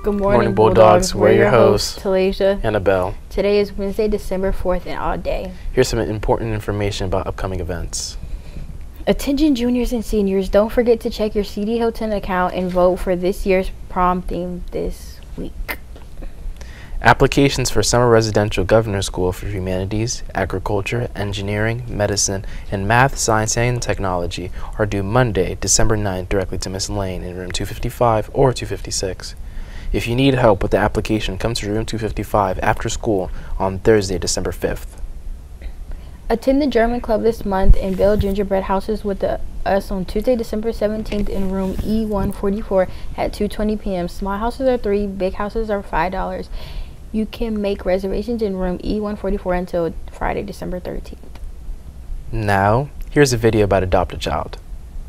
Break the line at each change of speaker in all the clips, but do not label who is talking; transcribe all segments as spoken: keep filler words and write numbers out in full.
Good morning,
morning
Bulldogs.
Bulldogs. We're your hosts,
Talasha.
Annabelle.
Today is Wednesday, December fourth, and all day.
Here's some important information about upcoming events.
Attention juniors and seniors, don't forget to check your C D Hilton account and vote for this year's prom theme this week.
Applications for Summer Residential Governor's School for Humanities, Agriculture, Engineering, Medicine, and Math, Science, and Technology are due Monday, December ninth, directly to Miss Lane in room two fifty-five or two fifty-six. If you need help with the application, come to room two fifty-five after school on Thursday, December fifth.
Attend the German Club this month and build gingerbread houses with the, us on Tuesday, December seventeenth in room E one forty-four at two twenty p m Small houses are three, big houses are five dollars. You can make reservations in room E one forty-four until Friday, December thirteenth.
Now, here's a video about Adopt a Child.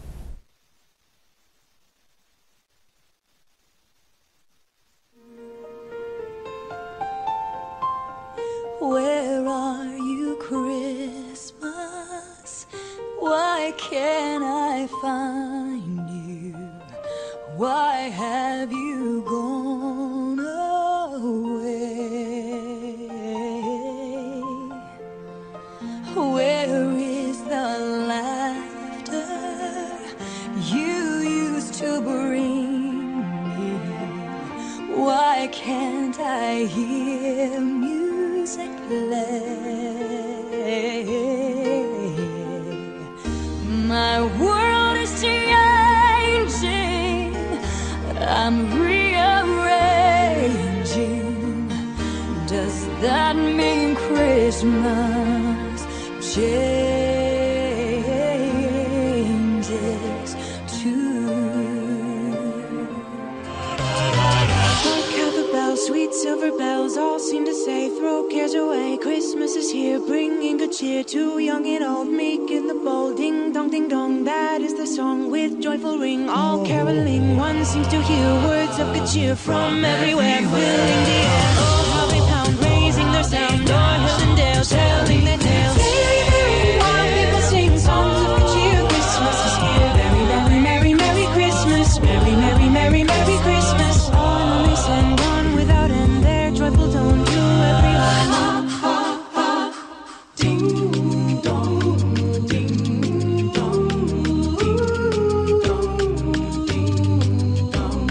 Where are you, Christmas? Why can't I find you? Why have you gone away? Where is the laughter you used to bring me? Why can't I hear music play? My world is changing, I'm rearranging. Does that mean Christmas changes too?
Hark how the bells, sweet silver bells, all seem to say, throw cares away. Christmas is here, bringing good cheer to young and old, meek and the bold. Ding dong, ding dong, that is the song with joyful ring. All caroling, one seems to hear words of good cheer from everywhere, filling the air. Oh, how they pound, raising their sound, o'er hill and dale, telling their tales. While people sing songs of good cheer, Christmas is here. Merry, merry, merry, merry Christmas. Merry, merry, merry, merry Christmas. On a race and on without end, their joyful tone to everyone. Ha, ha, ha. Ding dong, ding dong, ding dong, ding dong.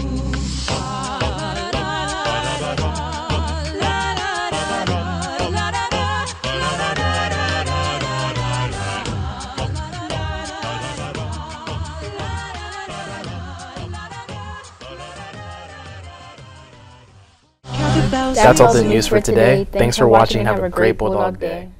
That's all the news for today. Thanks for watching. Have a great Bulldog day.